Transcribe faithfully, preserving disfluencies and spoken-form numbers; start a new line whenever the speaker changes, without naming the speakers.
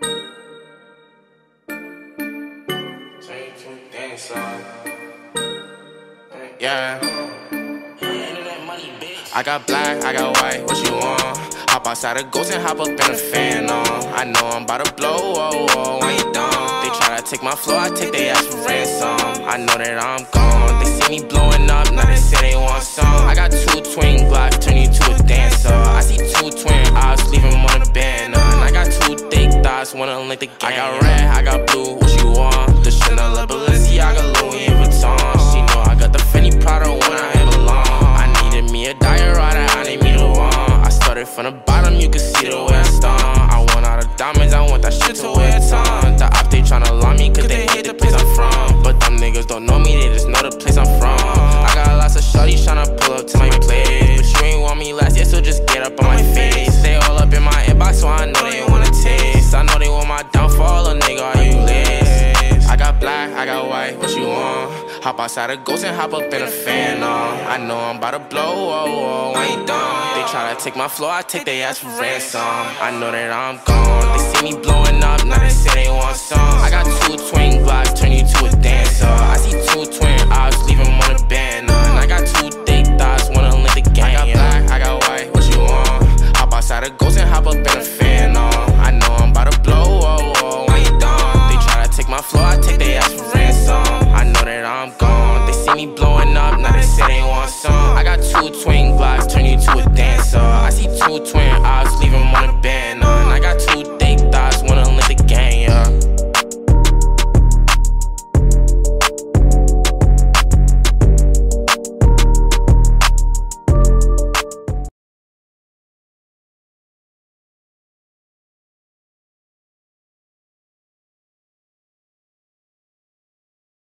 Yeah. I got black, I got white, what you want? Hop outside a ghost and hop up in a fan on. I know I'm about to blow, oh, oh, when you done. They try to take my flow, I take their ass for ransom. I know that I'm gone, they see me blowing up, now they say they want some. I got two twin Glocks, turn you to a dancer. I see two twin eyes, leave them on a banner. And I got two thick thighs, wanna link the gang. I got red, I got blue, what you want? The Chanel, the Balenciaga, Louis Vuitton. She know I got the Fendi Prada when I belong. I needed me a diet rider, I need me the one. I started from the bottom, you can see the way I stung. I want all the diamonds, I want that shit to wear a ton. The op, they tryna lie me, cause they hate the place I'm from. But them niggas don't know me, they just know the place I'm from. I got lots of shorties tryna pull up to my place, but you ain't want me last, yeah, so just get up on my face. They all up in my inbox, so I know they wanna taste. I know they want my downfall, a nigga, are you lace? I got black, I got white, what you want? Hop outside a ghost and hop up in a fan on. I know I'm about to blow, oh, oh, when you done. They try to take my flow, I take their ass for ransom. I know that I'm gone, they see me blowing up, now they say they want some. I got two twin Glocks, turn you to a dancer. I see two twin eyes, leave them on a banner. And I got two thick thighs, wanna link the gang. I got black, I got white, what you want? Hop outside a ghost and hop up in a fan on. I know I'm about to blow, oh, oh, when you done. They try to take my flow, I take their ass for ransom. I know that I'm gone, they see me blowing up, now they say they want some. I got two twin Glocks, turn you to a dancer. I see two twin